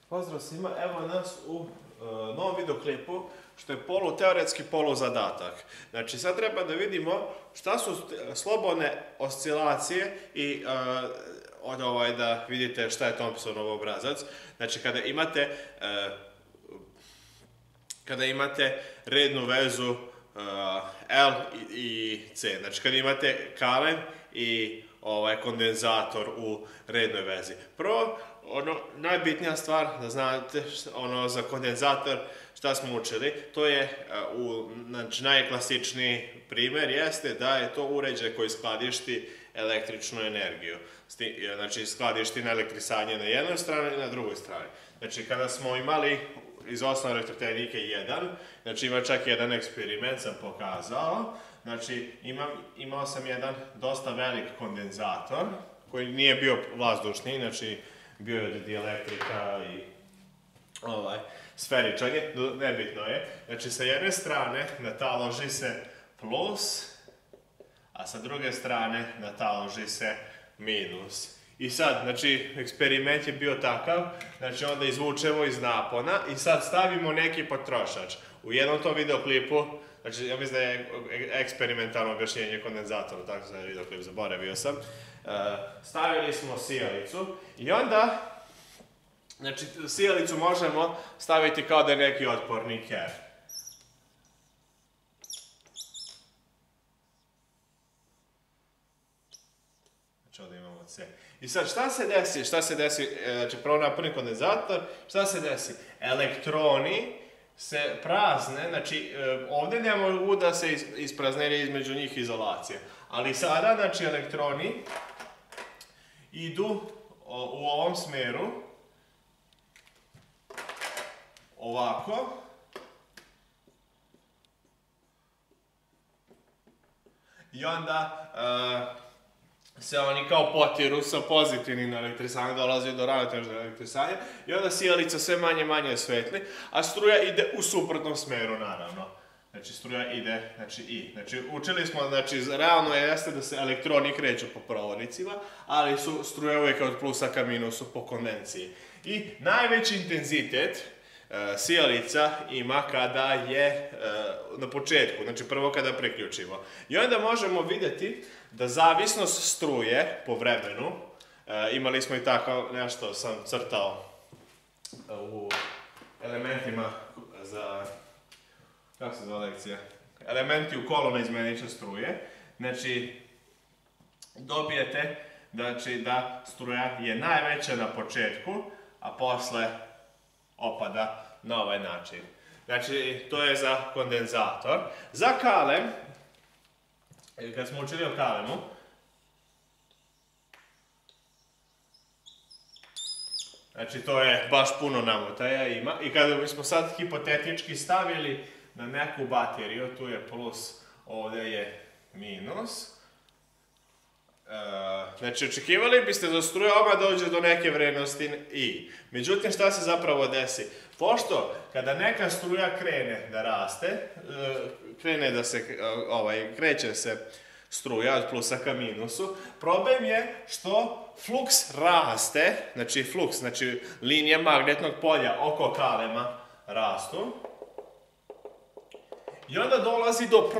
Pozdrav svima, evo nas u novom videoklipu, što je poluteoretski poluzadatak. Znači, sad treba da vidimo šta su slobodne oscilacije i da vidite šta je Thompsonov obrazac. Znači, kada imate rednu vezu L i C, znači kada imate kalen i kondenzator u rednoj vezi. Prvo, najbitnija stvar da znate za kondenzator šta smo učili, to je, najklasičniji primer jeste da je to uređaj koji skladišti električnu energiju. Znači, skladišti na elektrisanje na jednoj strani i na drugoj strani. Znači, kada smo imali iz osnovne elektrotehnike 1, znači ima čak jedan eksperiment sam pokazao, znači imao sam jedan dosta velik kondenzator koji nije bio vazdušni, znači bio je od dielektrika i sferičan je, nebitno je. Znači sa jedne strane nataloži se plus, a sa druge strane nataloži se minus. I sad, znači, eksperiment je bio takav, znači onda izvučemo iz napona i sad stavimo neki potrošač. U jednom tom videoklipu, znači ja mislim da je eksperimentalno objašnjenje kondenzatora, tako se videoklip zaboravio sam, stavili smo sijalicu i onda, znači, sijalicu možemo staviti kao da je neki otporni ker. Znači ovdje imamo C. I sad šta se desi, znači prvo napuni kondenzator, šta se desi? Elektroni se prazne, znači ovdje ne mogu da se isprazne između njih izolacija. Ali sada, znači elektroni idu u ovom smeru, ovako, i onda se oni kao potiru sa pozitivnim elektrisanja, dolazi do ravnotežnog elektrisanja i onda sijalica sve manje i manje svetli, a struja ide u suprotnom smeru, naravno. Znači, struja ide, znači i. Znači, učili smo, znači, realno jeste da se elektroni kreću po provodnicima, ali su struje uvijek od plusa ka minusu po konvenciji. I najveći intenzitet sijalica ima kada je na početku, znači prvo kada preključimo. I onda možemo vidjeti da zavisnost struje po vremenu, imali smo i tako nešto sam crtao u elementima za, kako se zove lekcija, elementi u kolona izmeniče struje, znači dobijete da struja je najveća na početku, a posle opada na ovaj način. Znači, to je za kondenzator. Za kalem, kad smo učili o kalemu, znači to je baš puno namotaja ima, i kada bismo sad hipotetički stavili na neku bateriju, tu je plus, ovdje je minus, znači očekivali biste da struja odmah dođe do neke vrednosti I. Međutim, šta se zapravo desi? Pošto kada neka struja krene da raste, kreće se struja od plusa ka minusu, problem je što fluks raste, znači linije magnetnog polja oko kalema rastu, i onda dolazi do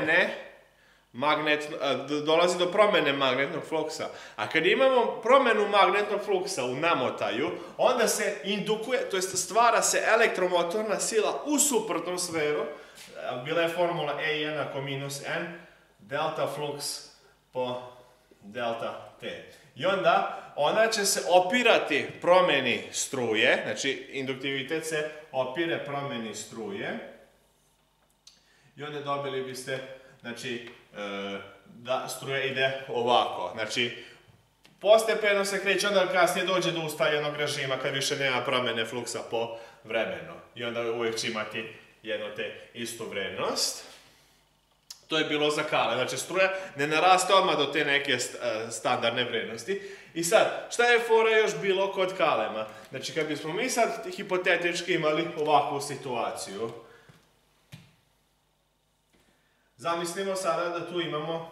promene magnetnog fluksa. A kad imamo promenu magnetnog fluksa u namotaju, onda se indukuje, to jest stvara se elektromotorna sila u suprotnom smeru. Bila je formula E jednako minus N, delta fluks po delta T. I onda ona će se opirati promeni struje, znači induktivitet se opire promeni struje, i onda dobili biste, znači, da struja ide ovako. Znači, postepeno se kreće, onda kasnije dođe do ustaljenog režima kad više nema promene fluksa po vremenu. I onda uvijek će imati jednu te istu vrednost. To je bilo za kale. Znači, struja ne naraste odmah do te neke standardne vrednosti. I sad, šta je fora još bilo kod kalema? Znači, kad bismo mi sad hipotetički imali ovakvu situaciju, zamislimo sada da tu imamo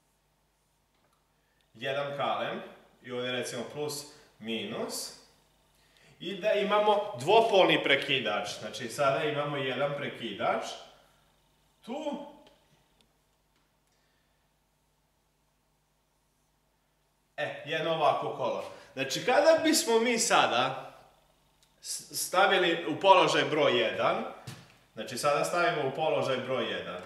jedan kalem i ovdje recimo plus, minus, i da imamo dvopolni prekidač. Znači sada imamo jedan prekidač tu. Jedno ovako kolo. Znači kada bismo mi sada stavili u položaj broj 1, znači sada stavimo u položaj broj 1.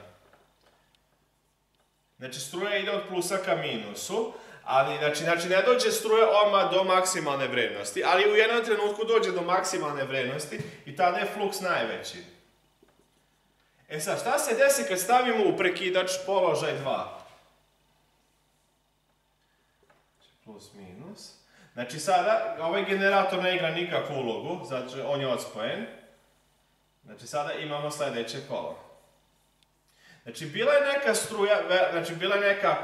Znači struja ide od plusa ka minusu, ali znači ne dođe struja odmah do maksimalne vrednosti, ali u jednom trenutku dođe do maksimalne vrednosti i tada je fluks najveći. Sad, šta se desi kad stavimo u prekidač položaj 2? Plus minus. Znači sada ovaj generator ne igra nikakvu ulogu, znači on je odspojen. Znači sada imamo sljedeće kolo. Znači bila je neka struja, znači bila je neka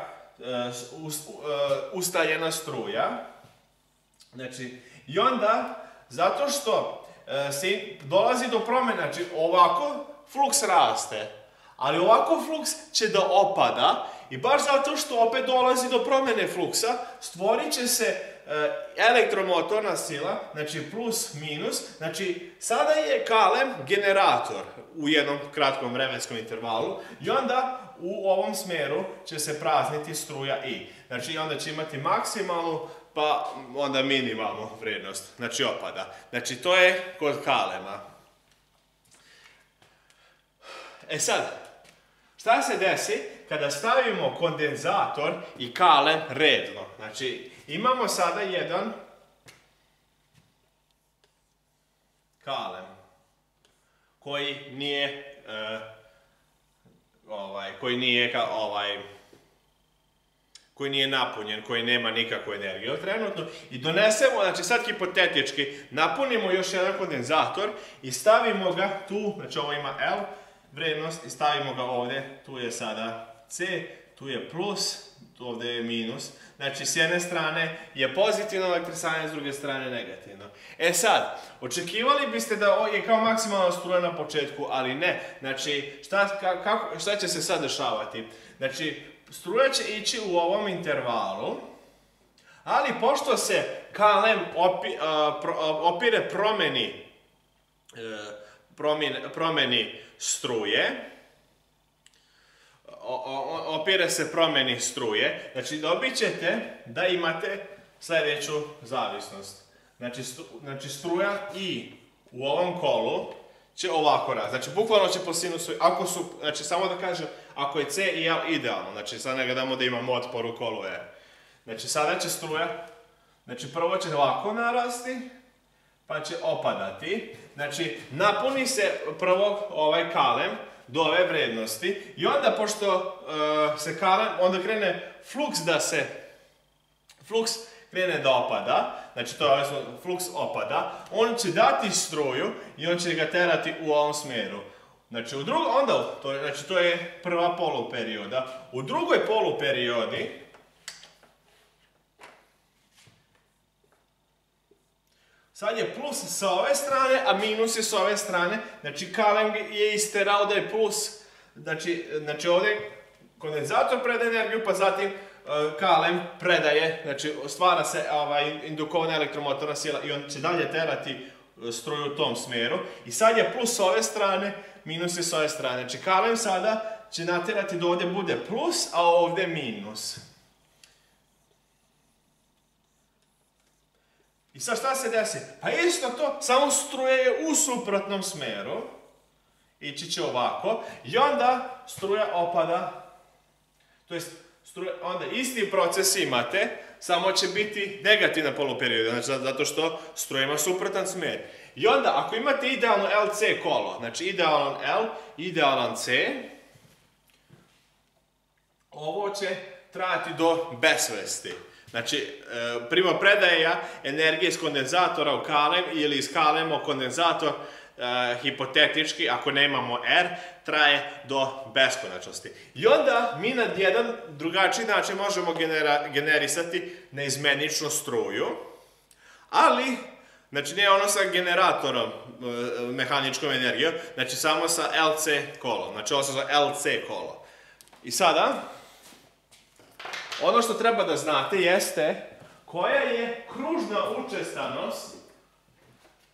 ustaljena struja. Znači i onda, zato što se dolazi do promjene, znači ovako fluks raste, ali ovako fluks će da opada i baš zato što opet dolazi do promjene fluksa, stvorit će se elektromotorna sila, znači plus minus, znači sada je kalem generator u jednom kratkom vremenskom intervalu i onda u ovom smjeru će se prazniti struja I. Znači onda će imati maksimalnu pa onda minimalnu vrijednost, znači opada. Znači to je kod kalema. Sad, šta se desi kada stavimo kondenzator i kalem redno? Znači, imamo sada jedan kalem koji nije napunjen, koji nema nikakvu energiju trenutno i donesemo, znači sad hipotetički, napunimo još jedan kondenzator i stavimo ga tu, znači ovo ima L vrednost i stavimo ga ovdje, tu je sada C, tu je plus, tu ovdje je minus. Znači s jedne strane je pozitivno elektrisanje, s druge strane negativno. Sad, očekivali biste da je kao maksimalna struja na početku, ali ne. Znači, šta će se sad dešavati? Znači, struja će ići u ovom intervalu, ali pošto se kalem opire promjeni struje, znači dobit ćete da imate sljedeću zavisnost. Znači struja I u ovom kolu će ovako raditi. Znači bukvalno će po sinusu, znači samo da kažem, ako je C i L idealno, znači sad ne gledamo da imamo otpor u kolu R. Znači sada će struja, znači prvo će ovako narasti, pa će opadati. Znači napuni se prvo ovaj kalem do ove vrednosti i onda pošto se kalem, onda krene fluks krene da opada, znači to je fluks opada, on će dati struju i on će ga terati u ovom smjeru. Znači to je prva poluperioda. U drugoj poluperiodi sad je plus sa ove strane, a minus je sa ove strane. Znači kalem je isterao da je plus. Znači ovdje kondenzator predaje energiju, pa zatim kalem predaje, znači stvara se indukovana elektromotorna sila i on će dalje terati struju u tom smjeru. I sad je plus sa ove strane, minus je sa ove strane. Znači kalem sada će naterati da ovdje bude plus, a ovdje minus. I sad šta se desi? Pa isto to, samo struja je u suprotnom smjeru. Ići će ovako. I onda struja opada. To jest, onda isti proces imate, samo će biti negativna poluperioda. Znači, zato što struja ima suprotan smjer. I onda, ako imate idealno LC kolo, znači idealan L, idealan C, ovo će trajati do besvesti. Znači, primopredaja energije iz kondenzatora u kalem ili iz kalema u kondenzator, hipotetički, ako nemamo R, traje do beskonačnosti. I onda mi na jedan drugačiji način možemo generisati neizmeničnu struju, ali, znači nije ono sa generatorom mehaničkom energijom, znači samo sa LC kolom, znači ovo se zove LC kolo. I sada, ono što treba da znate jeste koja je kružna učestanost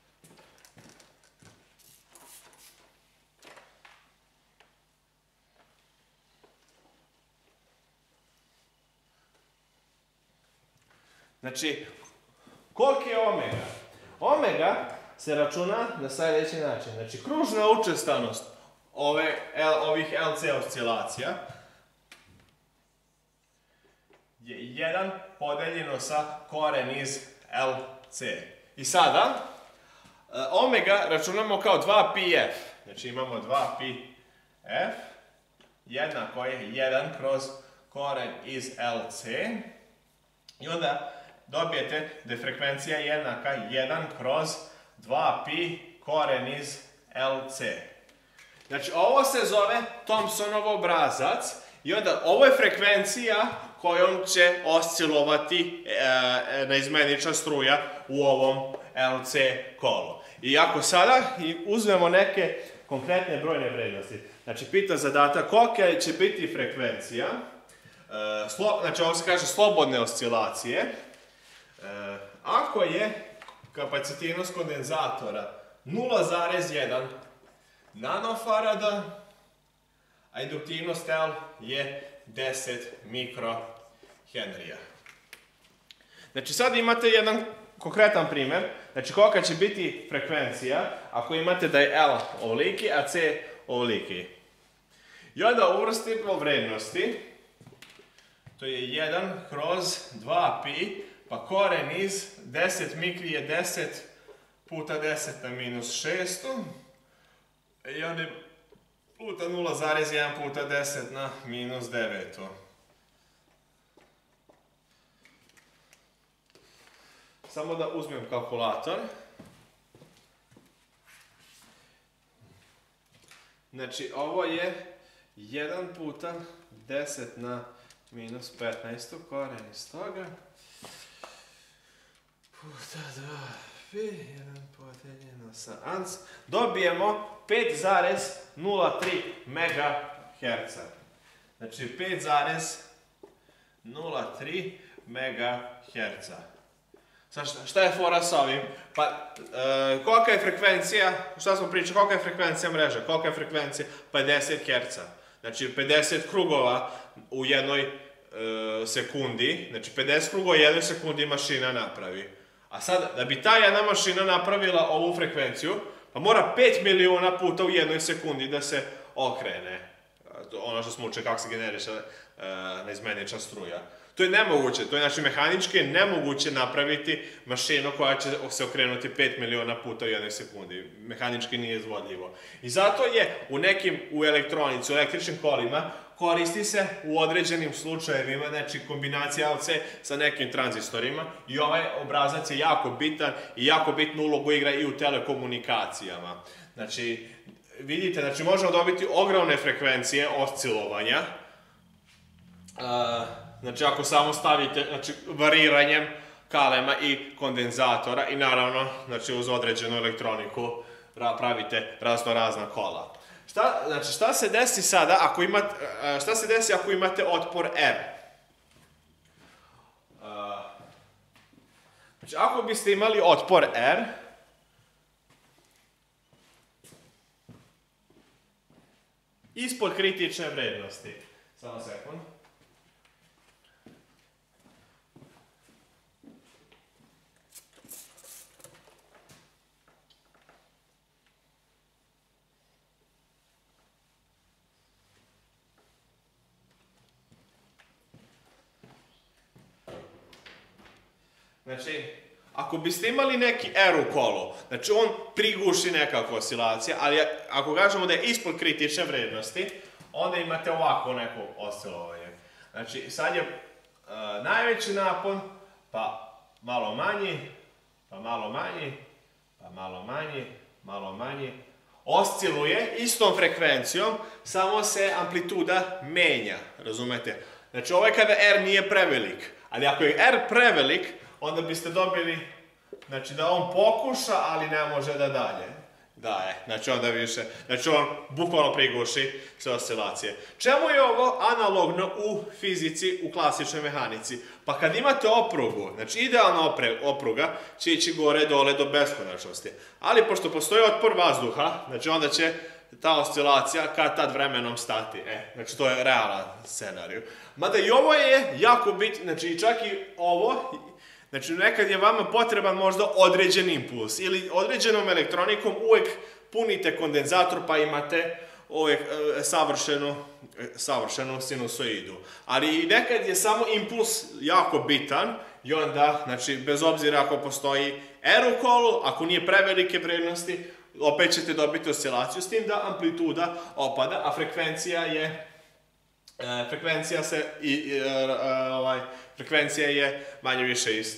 Znači, koliki je omega? Omega se računa na sljedeći način. Znači, kružna učestanost ovih LC oscilacija je 1 podeljeno sa koren iz LC. I sada, omega računamo kao 2πf. Znači, imamo 2πf jednako je 1 kroz koren iz LC. I onda dobijete da je frekvencija jednaka 1 kroz 2π koren iz LC. Znači, ovo se zove Thomsonov obrazac i onda ovo je frekvencija kojom će oscilovati neizmenična struja u ovom LC kolu. I ako sada uzmemo neke konkretne brojne vrednosti, znači pita zadatak kolika će biti frekvencija, znači ovo se kaže slobodne oscilacije, ako je kapacitivnost kondenzatora 0,1 nanofarada, a induktivnost L je 10 mikrohenrija. Znači sad imate jedan konkretan primjer, znači kolika će biti frekvencija ako imate da je L ovoliki, a C ovoliki. I onda uvrstimo vrednosti, to je 1 kroz 2π, pa koren iz 10 mikri je 10 puta 10 na minus 600, i onda puta 0,1 puta 10 na minus 9. Samo da uzmem kalkulator. Znači, ovo je 1 puta 10 na minus 15 koren iz toga. Puta 2π, 1 podeljeno sa ans. Dobijemo 5,03 MHz. Znači 5,03 MHz. Sad šta je fora sa ovim? Pa kolika je frekvencija, šta smo pričali, kolika je frekvencija mreže? Kolika je frekvencija? 50 Hz. Znači 50 krugova u jednoj sekundi, znači 50 krugova u jednoj sekundi mašina napravi. A sad, da bi ta jedna mašina napravila ovu frekvenciju, pa mora 5 miliona puta u jednoj sekundi da se okrene. Ono što smo učili kako se generiše neizmenična struja. To je nemoguće, to je znači mehanički nemoguće napraviti mašinu koja će se okrenuti 5 miliona puta u jednoj sekundi. Mehanički nije izvodljivo. I zato je u elektronici, u električnim kolima, koristi se u određenim slučajevima, znači kombinacija LC sa nekim tranzistorima i ovaj obrazac je jako bitan i jako bitnu ulogu igra i u telekomunikacijama. Znači, vidite, znači možemo dobiti ogromne frekvencije oscilovanja, znači ako samo stavite, znači variranjem kalema i kondenzatora i naravno, znači uz određenu elektroniku pravite razna kola. Znači, šta se desi sada ako imate, šta se desi ako imate otpor R? Znači, ako biste imali otpor R, ispod kritične vrednosti, samo sekund. Znači, ako biste imali neki R u kolu, znači on priguši nekakvu oscilacija, ali ako kažemo da je ispod kritične vrednosti, onda imate ovako neko oscilovanje. Znači, sad je najveći napon, pa malo manji, pa malo manji, pa malo manji, malo manji. Osciluje istom frekvencijom, samo se amplituda menja, razumete? Znači, ovo je kada R nije prevelik, ali ako je R prevelik, onda biste dobili, znači da on pokuša, ali ne može da daje. Znači onda više, znači on bukvalno priguši sve oscilacije. Čemu je ovo analogno u fizici, u klasičnoj mehanici? Pa kad imate oprugu, znači idealna opruga će ići gore dole do beskonačnosti. Ali pošto postoji otpor vazduha, znači onda će ta oscilacija kad tad vremenom stati. Znači to je realan scenarij. Mada i ovo je jako bitno, znači čak i ovo, Znači, nekad je vama potreban možda određen impuls ili elektronikom uvek punite kondenzator pa imate uvek savršenu sinusoidu. Ali nekad je samo impuls jako bitan i onda, znači, bez obzira ako postoji R u kolu, ako nije prevelike vrednosti, opet ćete dobiti oscilaciju, s tim da amplituda opada, a frekvencija je manje više ista.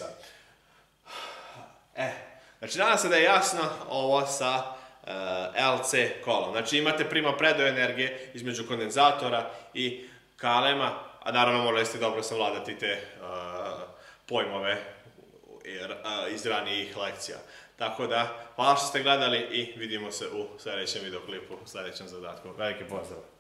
Znači, nadam se da je jasno ovo sa LC kolom. Znači, imate primapredaju energije između kondenzatora i kalema, a naravno morali ste dobro savladati te pojmove iz ranijih lekcija. Tako da, hvala što ste gledali i vidimo se u sljedećem videoklipu, u sljedećem zadatku. Veliki pozdrav!